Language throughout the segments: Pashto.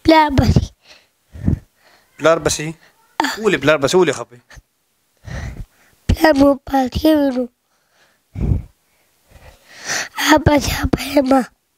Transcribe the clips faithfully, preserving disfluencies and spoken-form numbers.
پلار بسې پلار بسې ولې پلار بسې ولې خفه پلار مو وفات شوی نو هغه پسې خفه یم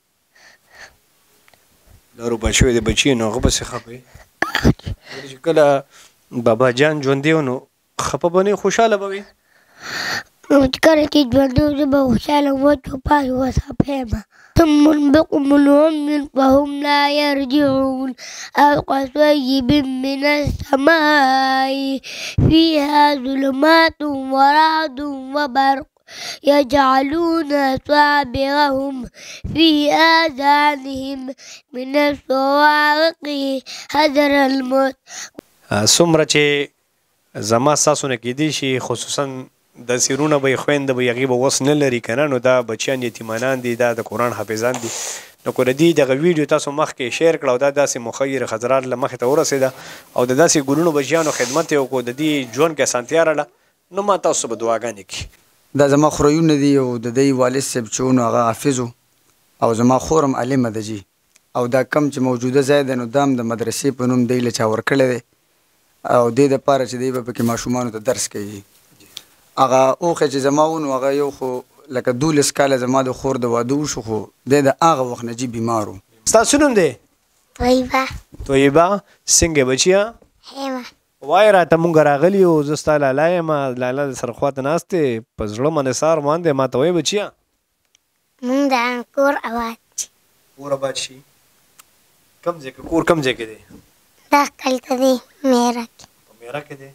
پلار وفات شوی دی بچي نو هغه پسې خفه یې چې کله بابا جان ژوندی و نو خفه به نه خوشحاله به وي چې کله چې ژوندی و زه به خوشحاله وم چې وفات شو اوس خفه یم ثم بكم عمي فهم لا يرجعون أو كصيب من السماء فيها ظلمات ورعد وبرق يجعلون أصابعهم في آذانهم من الصواعق حذر الموت څومره چې زما ستاسو نه کیدی شي خصوصا د سیرونه به یې خویندې به یې هغې به وس نه لري که نه نو دا بچیان یتیمانان دي دا د قرآن حافظان دي نو که د دې دغه ویډیو تاسو مخکې شیر کړه او دا داسې مخیر حضرات له مخې ته ورسېده او د داسې ګلونو بچیانو خدمت یې وکړو د دې ژوند کې اسانتیا راغله نو ما تاسو به دعاګانې کړي دا زما خوريونه دي او د دې والد صاحب چې نو هغه حافظ او زما خورم عالمه ده جي او دا کم چې موجوده ځای دی نو دا هم د مدرسې په نوم دی له چا ورکړی دی او دې دپاره چې دی به پکې ماشومانو ته درس کوي هغه اوښی چې زما و نو هغه یو خو لکه دولس کاله زما د خور د واده وشو خو دی د هغه وخت نه جي بیمار و ستاسو نوم دی طیبه طیبه څنګه بچیه هیمه وای راته مونږ راغلي یو زه ستا لالا یم لالا د سره خواته ناست دی په زړه باندې سار مان دی ما ته وایې بچیه مونږ د کور آباد شي کور آباد شي کوم ځای کې کور کوم ځای کې دی دا کلته دی میره کې په میره کې دی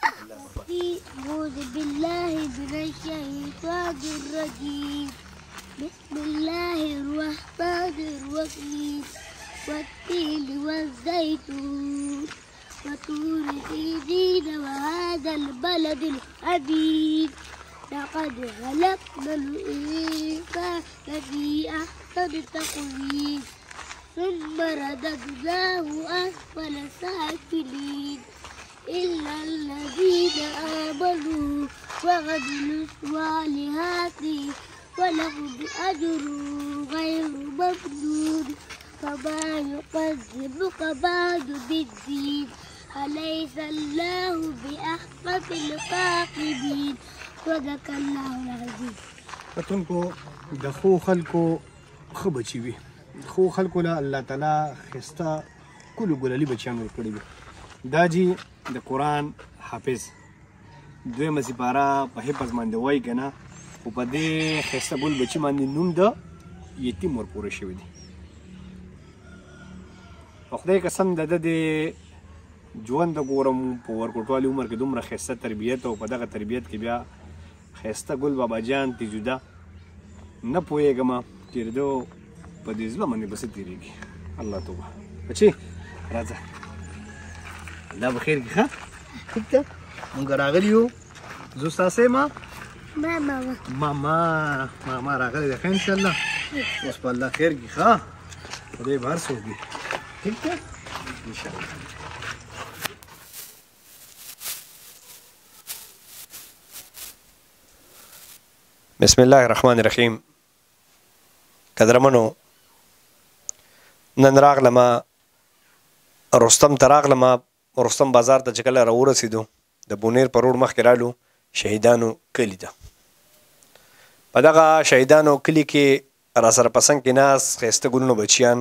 أعوذ بالله من الشيطان الرجيم بسم الله الرحمن الرحيم والتين والزيتون وطور سينين وهذا البلد الحميد لقد خلقنا الإنسان في أحسن تقويم ثم رددناه أسفل سافلين إلا الذين آمنوا وعملوا الصالحات ولهم أجر غير ممنون فما يكذبك بعد بالدين أليس الله بأحكم الحاكمين صدق الله العظيم کتونکو د ښو خلکو ښه بچي وي ښو خلکو له الله تعالی ښایسته ښکلو ګلالي بچیان ورکړي وي دا جي د قرآن حافظ دویمه سپاره په حفظ باندې وایي که نه خو په دې ښایسته ګل بچي باندې نوم د یتیم ورپورې شوی دی په خدای قسم د ده د ژوند ګورم په ورکوټوالي عمر کې دومره ښایسته تربیت او په دغه تربیت کې بیا ښایسته ګل بابا جان تیجوده نه پوهېږم چې د ده په دې زړه باندې به څه تېرېږي الله توبه بچې راځه الله به خیر کړي ښه ټیک ده مونږ راغلي یو زه ستاسې یم ماما ماما ماما راغلی دی ښه انشاءالله اوس په الله خیر کړي ښه خدای به هر څوک وي ټیک ده انشاءالله بسم الله الرحمن الرحیم قدرمنو نن راغلمه رستم ته راغلمه رستم بازار ته چې کله راورسېدو د بونیر په روډ مخکې رالو شهیدانو کلي ته په دغه شهیدانو کلي کې راسره په څنګ کې ناست ښایسته ګلونو بچیان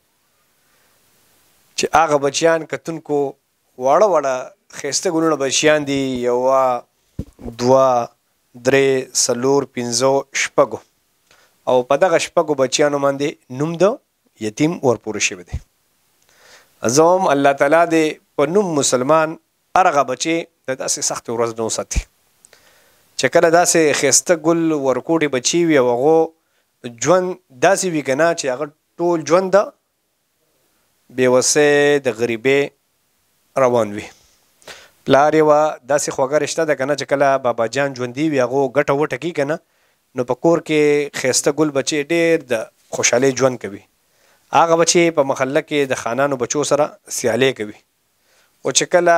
چې هغه بچیان کتونکو واړه واړه ښایسته ګلونه بچیان دي یوه دوه درې څلور پنځه شپږو او په دغه شپږو بچیانو باندې نوم د یتیم ورپورې شوی دی زه هم الله تعالی دې په نوم مسلمان هر هغه بچې د داسې سختې ورځ نه وساتي چې کله داسې ښایسته ګل ورکوټې بچي وي او هغو ژوند داسې وي که نه چې هغه ټول ژوند د بېوسۍ د غریبۍ روان وي پلار یې وه داسې خوږه رشته ده که نه چې کله بابا جان ژوندي وي هغو ګټه وټه کي که نه نو په کور کې ښایسته ګل بچې ډېر د خوشحالۍ ژوند کوي هغه بچې په محله کې د خانانو بچو سره سیالۍ کوي او چې کله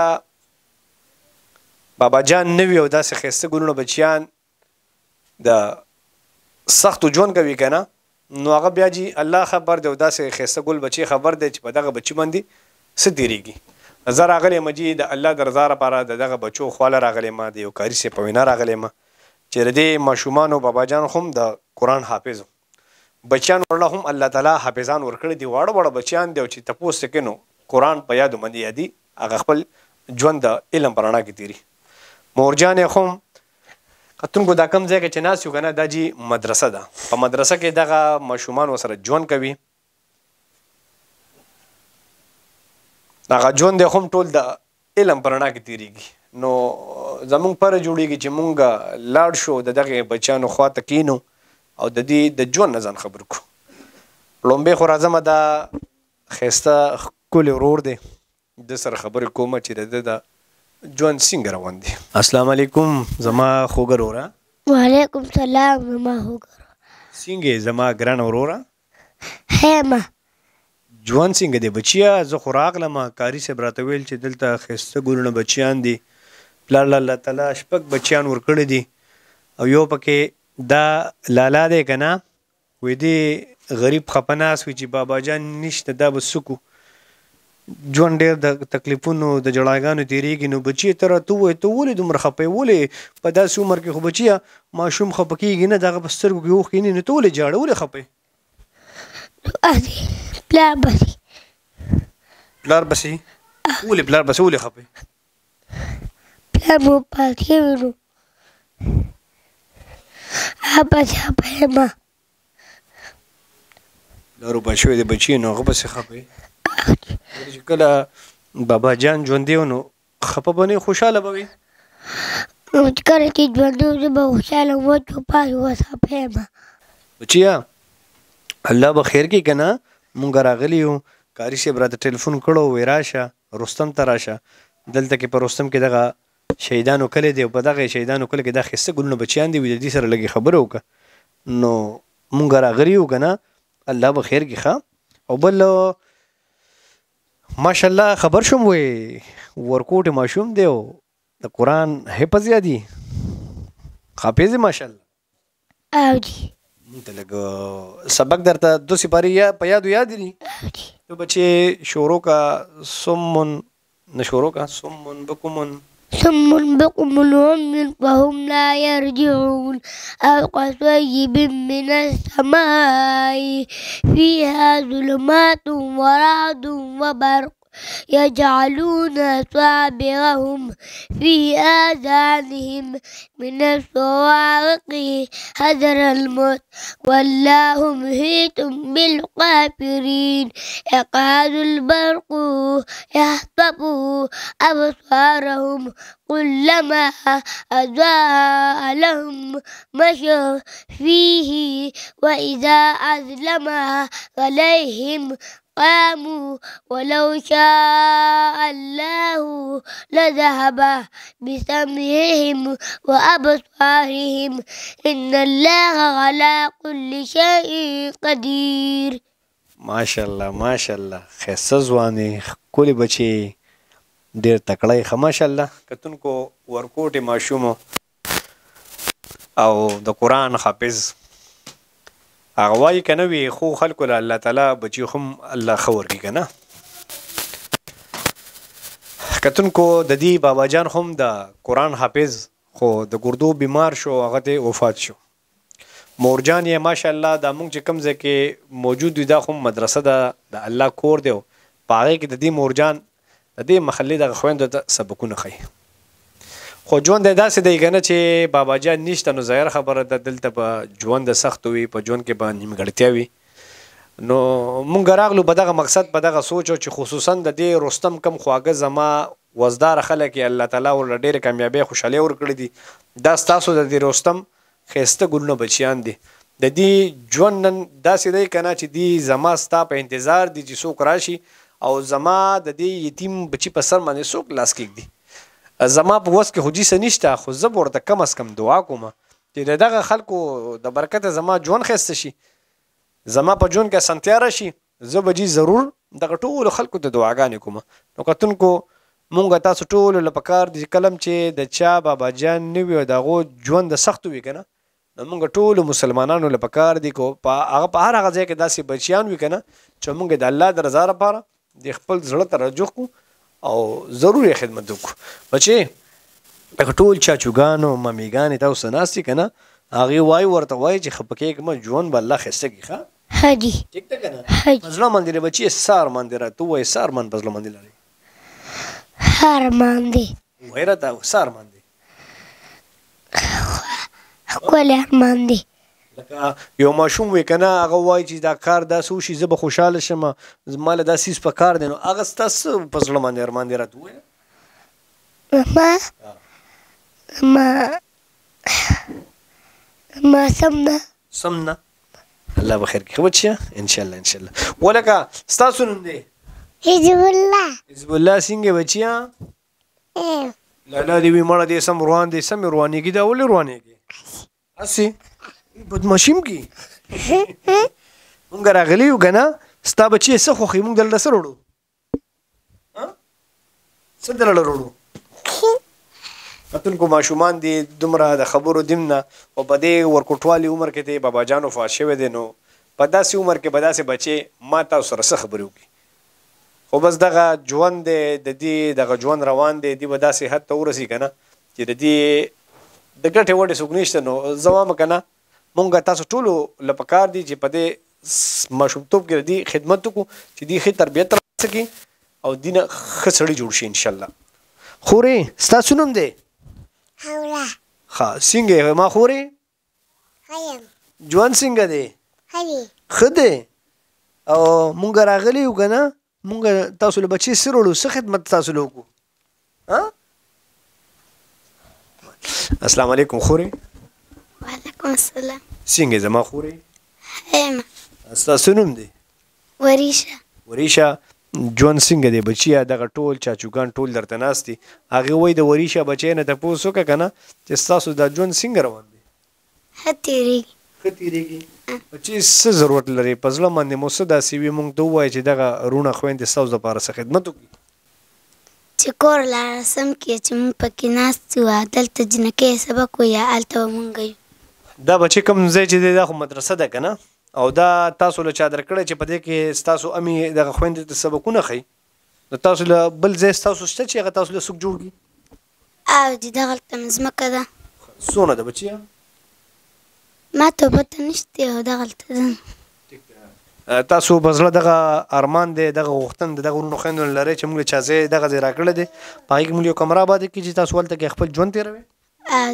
بابا جان نه وي او داسې ښایسته ګلونه بچیان د سختو ژوند کوي که نه نو هغه بیا جي الله خبر دی او داسې ښایسته ګل بچې خبر دی چې په دغه بچي باندې څه تېرېږي زه راغلی یم جي د الله د رضا لپاره د دغه بچو خواله راغلی یم د یو کاري صاحب په وینا راغلی یم چې د دې ماشومانو باباجان هم د قرآن حافظ بچیان ورله هم الله تعالی حافظان ورکړي دي واړه واړه بچیان دي او چې تپوس یې کوي نو قرآن په یادو باندې یادي هغه خپل ژوند د علم په رڼا کې تېري مورجانې هم کتونکو دا کم ځای کې چې ناست یو که نه دا جي مدرسه ده په مدرسه کې دغه ماشومان ورسره ژوند کوي هغه ژوند دی هم ټول د علم په رڼا کې تېرېږي نو زمونږ پره جوړېږي چې مونږ لاړ شو د دغې بچیانو خوا ته کینو او د دې د ژوند نه ځان خبر کړو لومبۍ خو راځمه دا ښایسته ښکلی ورور دی د سره خبرې کومه چې د ده د ژوند څنګه روان دی السلام علیکم زما خوږه وروره وعلیکم سلام زما خوږه څنګه زما ګرانه وروره ښیمه ژوند څنګه دی بچیه زه خو راغلمه کاري صاحب راته ویل چې دلته ښایسته ګلونه بچیان دي پلار له الله تعالی شپږ بچیان ورکړي دي او یو پکې دا لالا دی که نه وایي دې غریب خفه ناست وي چې بابا جان نشته دا به څه کړو ژوند ډېر د تکلیفونو د جړاګانو تېرېږي نو بچیې ته راته ووایه ته ولې دومره خفه یې ولې په داسې عمر کې خو بچیه ماشوم خفه کېږي نه د هغه په سترګو کې اوښکې نه نو ته ولې ژاړه ولې خفه یې پلار بسې پلار بسې ولې پلار بسې ولې خفه یې پلار مو وفات شوی نو هغه بسې خفه یم پلار وفات شوی دی بچي نو هغه بسې خفه یې چې کله بابا جان ژوندی و نو خفه به نه خوشحاله به وي کله چې ژوندی و زه به خوشحاله وم چې وفات شو اوس خفه یم بچیه الله به خیر کړي که نه مونږ راغلي یو کاري صاحب راته ټلیفون کړی وی راشه رستم ته راشه دلته کې په رستم کې دغه شهیدانو کلی دی او په دغه شهیدانو کلي کې دا ښایسته ګلونه بچیان دي وي د دې سره لږې خبره وکړه نو مونږ راغلي یو که نه الله به خیر کړي ښه او بل ماشاءالله خبر شوم وی ورکوټ ماشوم دی او د قرآن حفظ یادي حافظ ماشاءالله او جی مونږ ته لږ سبق درته دو سپارې په یادو یاد دي تو بچې شروع کا سمن نه شروع کا سمن بکمن صم بكم عمي فهم لا يرجعون أو كصيب من السماء فيها ظلمات ورعد وبرق يجعلون أصابعهم في آذانهم من الصواعق حذر الموت والله محيط بالكافرين يكاد البرق يخطف أبصارهم كلما أضاء لهم مشوا فيه وإذا أظلم عليهم قاموا ولو شاء الله لذهب بسمعهم وأبصارهم إن الله على كل شيء قدير ماشاءالله ماشاءالله ښایسته ځوانې ښکلې بچې ډېر تکړه یې ښه ماشاءالله کتونکو ورکوټې ماشوم او د قرآن حافظ هغه وایي که نه وي خو خلکو له الله تعالی بچي هم الله ښه ورکړي که نه کتونکو د دې بابا جان هم د قرآن حافظ خو د ګردو بیمار شو هغه ته وفات شو مورجان یې ماشاءالله دا موږ چې کوم ځای کې موجود وي دا خو مدرسه ده د الله کور دی په هغې کې د دې مورجان د دې محلې دغه خویندو ته سبقونه ښیي خو ژوند یې داسې دی که نه چې بابا جان نشته نو ظاهر خبره ده دلته به ژوند سخت وي په ژوند کې به نیمګړتیا وي نو مونږ راغلو په دغه مقصد په دغه سوچ او چې خصوصا د دې رستم کم خواږه زما وزدار خلک یې الله تعالی ورله ډېرې کامیابۍ خوشحالۍ ورکړي دي دا ستاسو د دې رستم ښایسته ګلونه بچیان دي د دې ژوند نن داسې دی که نه چې دې زما ستا په انتظار دي چې څوک راشي او زما د دې یتیم بچي په سر باندې څوک لاس کږدي زما په وس کې خو جیسه نشته خو زه به ورته کم از کم دعا کوم چې د دغه خلکو د برکته زما ژوند ښایسته شي زما په ژوند کې اسانتیا راشي زه به جي ضرور دغه ټولو خلکو ته دعاګانې کوم نو کتونکو مونږ تاسو ټولو له پکار دي کلم چې د چا بابا جان نه وي او د هغو ژوند د سختو وي که نه نو مونږ ټولو مسلمانانو له پکار دي کو هغه په هر هغه ځای کې داسې بچیان وي که نه چې مونږ د الله د رضا لپاره د خپل زړه ته رجوع کو او ضروري خدمت وکړو بچې دغه ټول چاچوګانو ممیګانې تاسو ناستې که نه هغې وایي ورته وایي چې ښه پکې کومه ژوند به الله ښایسته کړي ښه ها جی ټیک ده که نه ها په زړه باندې دی بچې څه ارمان دی راته ووایې څه ارمان په زړه باندې لرې ښه ارمان دی وایې راته څه ارمان دی ښکلی ارمان دی لکه یو ماشوم وی که نه هغه وایي چې دا کار داسې وشي زه به خوشحاله شم ما له دا څیز په کار دی نو هغه ستا څه په زړه باندې ارمان دی راته ووایه ما ما ما سم نه سم نه الله به خیر کړي ښه بچیه انشاءالله انشاءالله ولکه ستاسو نوم دی حزب الله حزب الله څنګه بچیه لالا دې وي مړه دې سم روان دی سمې روانېږي دا ولې روانېږي هسې بدماشي م کوي مونږ راغلي یو که نه ستا بچې څه خوښوي مونږ دلته څه وړو څه دلته وړو کتونکو ماشومان دي دومره د خبرو دیم نه او په دې ورکوټوالي عمر کې دی بابا جان وفات شوی دی نو په داسې عمر کې به داسې بچې ما تاسو سره څه خبرې وکړي خو بس دغه ژوند دی د دې دغه ژوند روان دی دې به داسې حد ته ورسي که نه چې د دې د ګټې وټې څوک نشته نو زه وایم که نه مونږ تاسو ټولو له پکار دي چې په دې ماشومتوب کې د دې خدمت وکړو چې دې ښه تربیت ترلاسه کړي او دې نه ښه سړي جوړ شي انشاءالله خورې ستاسو نوم دی حوله ښه څنګه ما خورې خیم ژوند څنګه دی ښه دی ښه دی او مونږ راغلي یو که نه مونږ تاسو له بچې څه وړو څه خدمت تاسو له وکړو السلام علیکم خورې وعلیکم السلام څنګه زما خورې خیمه ستاسو نوم دی وریشه وریشه ژوند څنګه دی بچیه دغه ټول چاچوګان ټول درته ناست دي هغې وایي د وریشه بچی نه تپوس وکړه که نه چې ستاسو دا ژوند څنګه روان دی ښه تېرېږي ښه تېرېږي بچې څه ضرورت لري په زړه باندې مو څه داسې وي مونږ ته ووایه چې دغه روڼه خویندې ستاسو دپاره څه خدمت وکړي چې کور لاړه سم کې چې مونږ پکې ناست یو دلته جنکۍ سبق وایي هلته به مونږ یو دا بچې کوم ځای چې دی دا خو مدرسه ده که نه او دا تاسو له چا درکړی چې په دې کې ستاسو امي دغه خویندې ته سبقونه ښیي نو تاسو له بل ځای ستاسو شته چې هغه تاسو له څوک جوړ کړي او چې دغلته مې ځمکه ده څونه ده بچیه ما ته پته نشته او دغلته ده تاسو په زړه دغه ارمان دی دغه غوښتن د دغه وروڼو خویندو نه لرئ چې موږ له چا ځای دغه ځای راکړی دی په هغې کې موږ یو کمره آباده کړي چې تاسو هلته کې خپل ژوند تېروئ او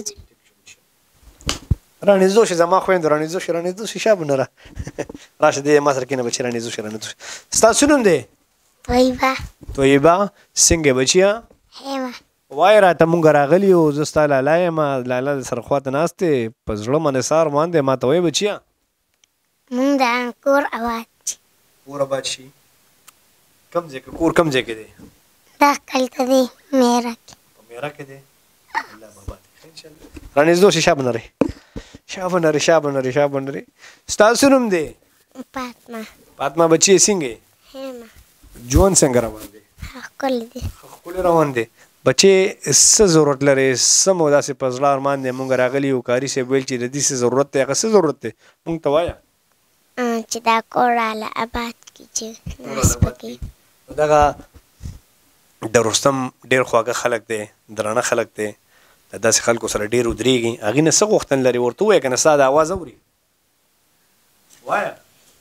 رانیزدو شي زما خویندو رانیزدو شي رانیزدو شي شا بنره راشه دې ما سره کښېنه بچي رانیزدو شي رانیزدو شي ستاسو نوم دی طیبه طیبه څنګه بچیه خیمه وایه راته مونږ راغلي یو زه ستا لالا یم لالا د سره خواته ناست دی په زړه باندې څه ارمان دی ما ته وایه بچیه مونږ د کور آباد شي کور آباد شي کوم ځای کې کور کوم ځای کې دی دا کلته دی میره کې په میره کې دی الله بابا دی انشاءالله رانیزدو شي شا بنرې شا بنرې شا بنرې شا بنرې ستاسو نوم دی فاطمه فاطمه بچی څنګه خیمه ژوند څنګه روان دی ښکلی دی ښکلی روان دی بچې څه ضرورت لرې څه مو داسې په زړه ارمان دی مونږ راغلي یو کاري صاحب ویل چې د دې څه ضرورت دی هغه څه ضرورت دی مونږ ته وایه چې دا کور راله آباد کړي چې ناست پکې دغه د رستم ډېر خواږه خلک دی درانه خلک دی د داسې خلکو سره ډېر ودرېږي هغې نه څه غوښتن لري ورته ووایه که نه ستا د اواز اوري وایه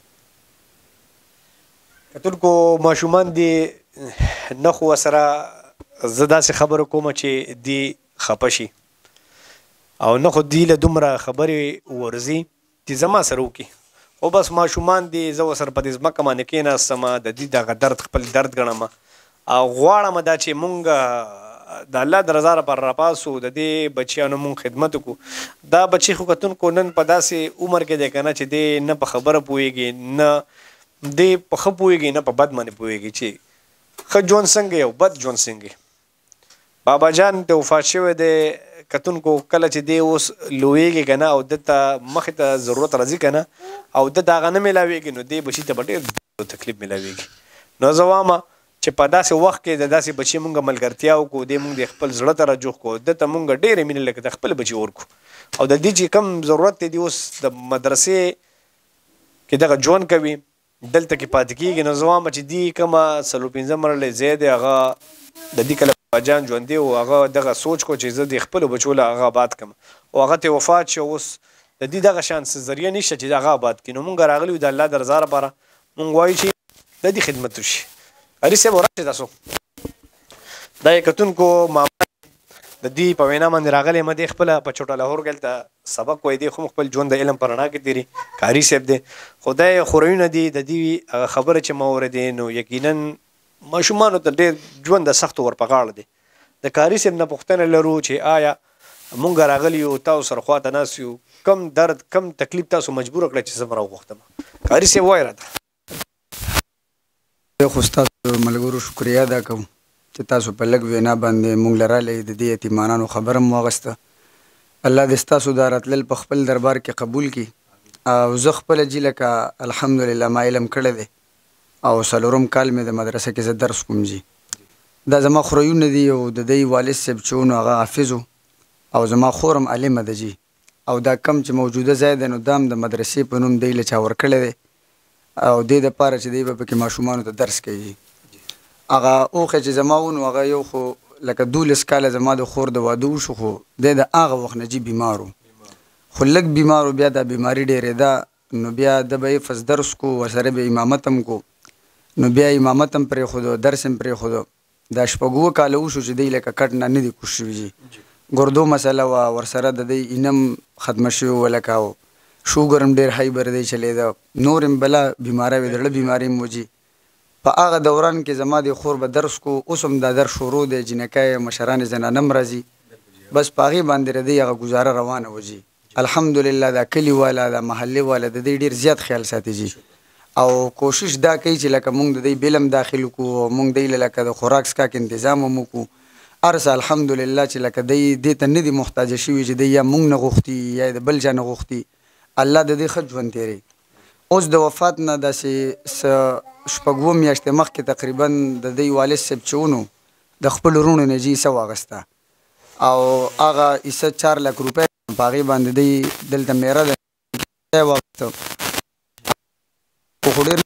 کتونکو ماشومان دي نه خو ورسره زه داسې خبره کوم چې دی خفه شي او نه خو دی له دومره خبرې ورځي چې زما سره وکړي او بس ماشومان دي زه ورسره په دې ځمکه باندې کېناستم د دې دغه درد خپل درد ګڼم او غواړم دا چې مونږ د الله د رضا لپاره راپاسو د دې بچیانو مونږ خدمت وکړو دا بچي خو کتونکو نن په داسې عمر کې دی که نه چې دی نه په خبره پوهېږي نه دی په ښه پوهېږي نه په بد باندې پوهېږي چې ښه ژوند څنګه او بد ژوند څنګه بابا جان ته وفات شوی دی کتونکو کله چې دی اوس لویږي که نه او ده ته مخې ته ضرورت راځي که نه او ده ته هغه نه میلاویږي نو دی بچي ته به ډېر تکلیف میلاویږي نو زه وایم چې په داسې وخت کې د داسې بچي مونږ ملګرتیا وکړو دی مونږ د خپل زړه ته رجوع کړو ده ته مونږ ډېرې مینې لکه د خپل بچي ورکړو او د دې چې کم ضرورت دی دی اوس د مدرسې کې دغه ژوند کوي دلته کې پاتې کېږي نو زه وایم چې دي کومه څلور پنځه مرلې ځای دی هغه د دې کله باباجان ژوندی و هغه دغه سوچ کو چې زه د خپلو بچو له هغه آباد کړم او هغه ته وفات شو اوس د دې دغه شان څه ذریعه نشته چې هغه آباد کړي نو مونږ راغلي یو د الله د رضا لپاره مونږ وایو چې د دې خدمت وشي علي صاحب ورشئ تاسو دا یې کتونکو ماما د دې په وینا باندې راغلی یم دې خپله په چوټه لاهور کې هلته سبق وایي دی خو خپل ژوند د علم په رڼا کې تېري کاري صاحب دی خو دا یې خورویونه دي د دې هغه خبره چې ما اورېدې نو یقینا ماشومانو ته ډېر ژوند د سختو ور په غاړه دی د کاري صاحب نه پوښتنه لرو چې آیا مونږ راغلي یو تاسو سره خواته ناست یو کم درد کم تکلیف تاسو مجبوره کړه چې زه به راوغوښتم کاري صاحب وایه راته زه خو ستاسو ملګرو شکریه ادا کوم چې تاسو په لږ وینا باندې مونږ له رالی د دې یتیمانانو خبره مو واغسته الله دې ستاسو دا راتلل په خپل دربار کې قبول کړي او زه خپله جي لکه الحمدلله ما علم کړی دی او څلورم کال مې د مدرسه کې زه درس کوم جي دا زما خوریونه دي او د دوی والد صاحب چې و نو هغه حافظ او زما خورم عالمه ده جي او دا کم چې موجوده ځای دی نو دا هم د مدرسې په نوم دی له چا ورکړی دی او دې دپاره چې دی به پکې ماشومانو ته درس کوي هغه اوښی چې زما و نو هغه یو خو لکه دولس کاله زما د خور د واده وشو خو دی د هغه وخت نه جي بیمار و خو لږ بیمار و بیا دا بیماري ډېرېده نو بیا ده به یې فس درس کو ورسره به امامت هم کو نو بیا امامت هم پرېښودو درس هم پرېښودو دا شپږ اووه کاله وشو چې دی لکه کټ نه نه دي کوږ شوي جي ګردو مسله وه ورسره د دی اینم ختمه شوې وه لکه او شوګر هم ډېر های بر دی چلېده نور هم بله بیماری وې د زړه بیماري هم و جي په هغه دوران کې زما د خور به درس کو اوس هم دا درس شروع دی جنکۍ مشرانې زنانه هم راځي بس په هغې باندې د دی هغه ګزاره روانه و جي الحمدلله دا کلي والا دا محلې والا د دی ډېر زیات خیال ساتي جي او کوشش دا کوي چې لکه مونږ د دی بیل هم داخل کړو او مونږ دی لکه د خوراک څښاک انتظام هم وکړو هر څه الحمدلله چې لکه دی دې ته نه دي محتاجه شوي چې دی یا مونږ نه غوښتي یا د بل چا نه غوښتي الله د دې ښه ژوند تېروي اوس د وفات نه داسې څه شپږ اووه میاشتې مخکې تقریبا د دی والد صاحب چې و نو د خپلو وروڼو نه جي حصه واغسته او هغه حصه چار لک روپۍ په هغې باندې دی دلته میره ده واغسته خو ډېر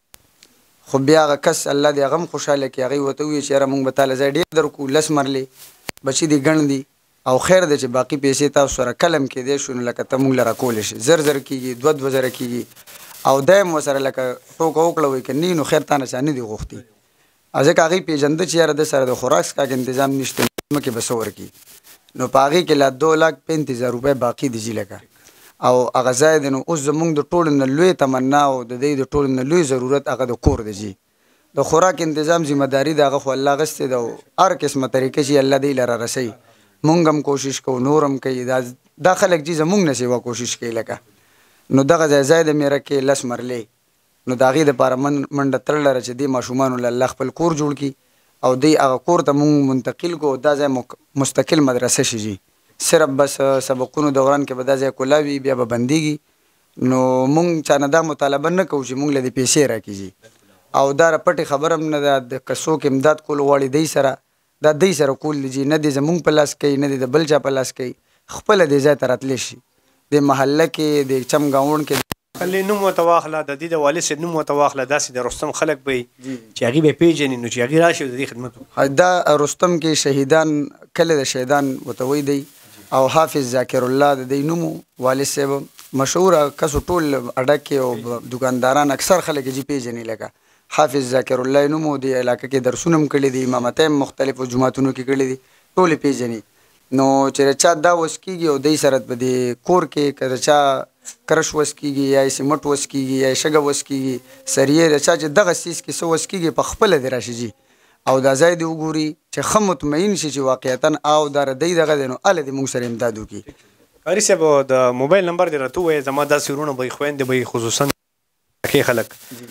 خو بیا هغه کس الله دې هغه هم خوشحاله کړي هغې ورته وویل چې یاره مونږ به تاله ځای ډېر درکړو لس مرلې بچي دې ګڼ دي او خیر دی چې باقي پیسې تاسو سره کلم کېدی شو نو لکه ته مونږ له راکولی شي زر زر کېږي دوه دوه زره کېږي او دا یې ورسره لکه ټوکه وکړه وایي که نه نو خیر تا نه چا نه دي غوښتي ځکه هغې پېژنده چې یاره ده سره د خوراک څښاک انتظام نشته ځمکې به څه ورکړي نو په هغې کې لا دو لاک پینتیس زره روپۍ باقي دي جي لکه او هغه ځای دی نو اوس زمونږ د ټولو نه لوی تمنا او د دې د ټولو نه لوی ضرورت هغه د کور دی جي د خوراک انتظام ذمهداري د هغه خو الله اخیستې ده او هر قسمه طریقې چې الله دی له رارسوي مونږ هم کوشش کوو نور هم کوي دا دا خلک چې زمونږ نه سیوا کوشش کوي لکه نو دغه ځای ځای د میره کې لس مرلې نو د هغې دپاره منډه تړله چې دې ماشومانو له الله خپل کور جوړ کړي او دی هغه کور ته مونږ منتقل کړو دا ځای مستقل مدرسه شي جي صرف بس سبقونو دوران کې به دا ځای کلا وي بیا به بندېږي نو مونږ چا نه دا مطالبه نه کوو چې مونږ له دې پیسې راکړي او دا پټې خبره هم نه ده د که څوک امداد کول غواړي دی سره دا دی سره کول دي جي نه دی زمونږ په لاس کوي نه دی د بل چا په لاس کوي خپله دې ځای ته راتلی شي د محله کې د چم ګاونډ کې خلې نوم ورته واخله د دې د والد صاحب نوم ورته واخله داسې د رستم خلک به وي چې هغې به یې پېژني نو چې هغې راشي د دې خدمت وکړي دا رستم کې شهیدان کله د شهیدان ورته وی دی او حافظ ذاکر الله د دې نوم والد صاحب مشهوره کسو ټول اډک کې او دکانداران اکثر خلک یې پېژني لکه حافظ ذاکر الله نوم و دې علاقه کې درسونه هم کړي دي امامتۍ هم مختلفو جوماتونو کې کړي دي ټول یې پېژني نو چې چا دا وس کېږي او دی سره په دې کور کې که د چا کرش وس کېږي یا یې سیمټ وس کېږي یا یې شګه وس کېږي سریې د چا چې دغه څیز کې څه وس کېږي په خپله دې راشي جي او دا ځای دې وګوري چې ښه مطمئن شي چې واقعیتا او دا ردی دغه دی نو هله دې موږ سره امداد وکړي قاري صاحب د موبایل نمبر دې راته ووایه زما داسې وروڼه به یې خویندې به یې خصوصا کې خلک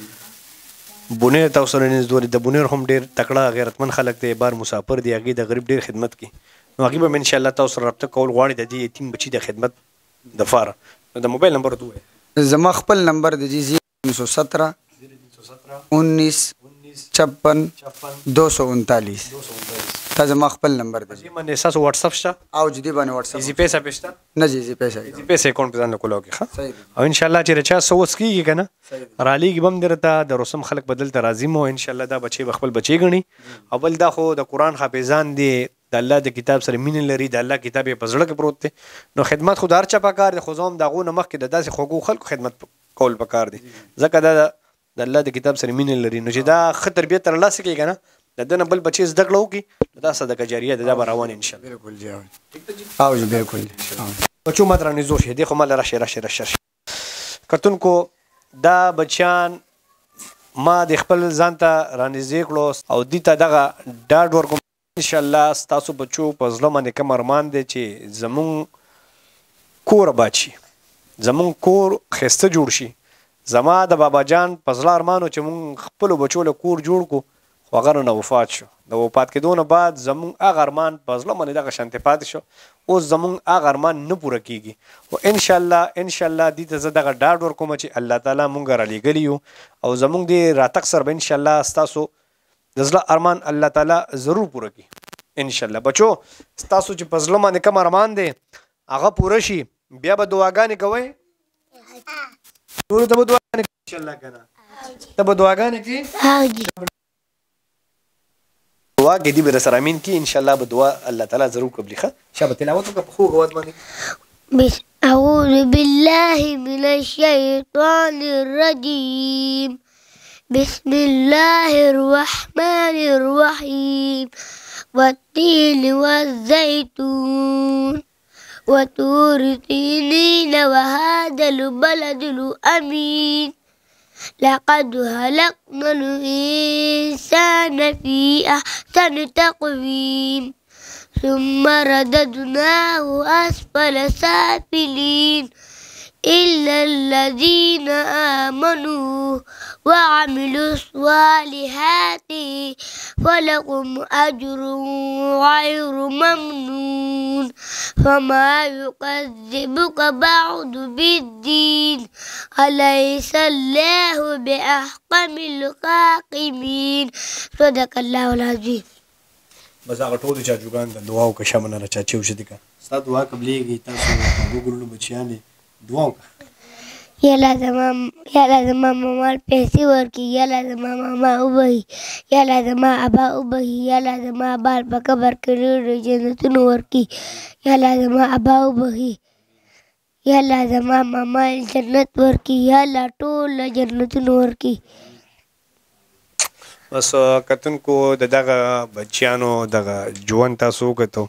بونیر ته ورسره نږدې د بونیر هم ډېر تکړه غیرتمند خلک دی بار مسافر دی هغې د غریب ډېر خدمت کوي نو هغې به م انشاءالله تاسو سره رابطه کول غواړي د دې یتیم بچي د خدمت دپاره نو د موبایل نمبر ورته ووایه زما خپل نمبر دی جي زیرو تین سو سترہ انیس چھپن دو سو انتالیس دا زما خپل نمبر دی دې باندې ستاسو واتس اپ شته او جدي باندې واتس ایزي اپ پیسه پې شته نه جی جی پیسې ایزي پیسه اکاونټ په ځان له کولو کې ښه صحیح دی او انشاءالله چې رچا سوس کېږي که نه صحیح دی رالیږي به هم درته د رسم خلک به دلته راځي مو انشاءالله دا بچی به خپل بچی ګڼي او بل دا خو د قرآن حافظان دي د الله د کتاب سره مینه لري د الله کتاب یې په زړه کې پروت دی نو خدمت خو د هر چا پکار دی خو زه هم د هغو نه مخکې د داسې خوږو خلکو خدمت کول پکار دی ځکه دا د الله د کتاب سره مینه لري نو چې دا ښه تربیت ترلاسه کړي که نه د ده نه بل بچی زده کړه وکړي نو دا صدقه جاریه ده دا به روان انشاءالله بالکل جی او جی بالکل جی بچو مات رانیزو شي دی خو مال راشي راشي راشي کتونکو دا بچیان ما د خپل ځان ته رانیزې کړو او دې ته دغه ډاډ ورکوم انشاءالله ستاسو بچو په زړه باندې کوم ارمان دی چې زمونږ کور آباد شي زمونږ کور ښایسته جوړ شي زما د بابا جان په زړه ارمان و چې مونږ خپلو بچو له کور جوړ کړو خو هغه نه وفات شو د وفات کېدو نه بعد زمونږ هغه ارمان په زړه باندې دغه شانتې پاتې شو اوس زمونږ هغه ارمان نه پوره کېږي خو انشاءالله انشاءالله دې ته زه دغه ډاډ ورکوم چې الله تعالی مونږ رالیږلي یو او زمونږ دې راتګ سره به انشاءالله ستاسو د زړه ارمان الله تعالی ضرور پوره کړي انشاءالله بچو ستاسو چې په زړه باندې کوم ارمان دی هغه پوره شي بیا به دعاګانې کوئ ټولو ته به دعاګانې کوئ انشاءالله که نه ته به دعاګانې کوې دعا کې دې به رسره امین کړي انشاءالله به دعا الله تعالی ضرور قبلي ښه شابه تلاوت وکړه په خوږ اواز باندې أعوذ بالله من الشيطان الرجيم بسم الله الرحمن الرحيم والتين والزيتون وطور سينين وهذا البلد الأمين لقد خلقنا الإنسان في أحسن تقويم ثم رددناه أسفل سافلين إلا الذين آمنوا وعملوا الصالحات فلهم أجر غير ممنون فما يكذبك بعد بالدين أليس الله بأحكم الحاكمين صدق الله العظيم بس هغه ټولو چاچوګان د دعا وکړه شمنه را چاچي وشدي که ستا دعا قبلېږي تاسو وګورلو بچیانې دعا وکړه یا الله زما یا الله زما مامال پیسې ورکړي یا الله زما ماما وبهي یا الله زما ابا وبهي یا الله زما بال په قبر کې ډېر جنتونه ورکړي یا الله زما ابا وبهي یا الله زما ماما جنت ورکړي یا الله ټول جنتونه ورکړي بس کتونکو د دغه بچیانو دغه ژوند تاسو وکتو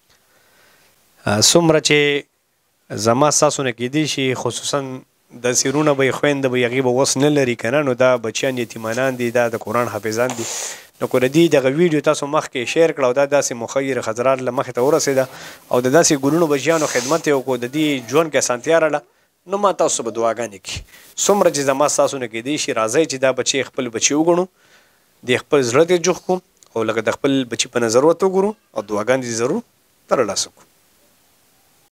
څومره چې زما ستاسو نه کیدی شي خصوصا د سیرونه به یې خویندې به یې هغې به وس نه لري که نه نو دا بچیان یتیمانان دي دا د قرآن حافظان دي نو که د دې دغه ویډیو تاسو مخکې شیر کړه او دا داسې مخیر حضرات له مخې ته ورسېده او د داسې ګلونو بچیانو خدمت یې وکړو د دې ژوند کې اسانتیا راغله نو ما تاسو به دعاګانې کړي څومره چې زما ستاسو نه کیدی شي راځئ چې دا بچی خپل بچي وګڼو د خپل زړه ته جوخ کړو او لکه د خپل بچي په نظر ورته وګورو او دعاګانې ضرور ترلاسه کړو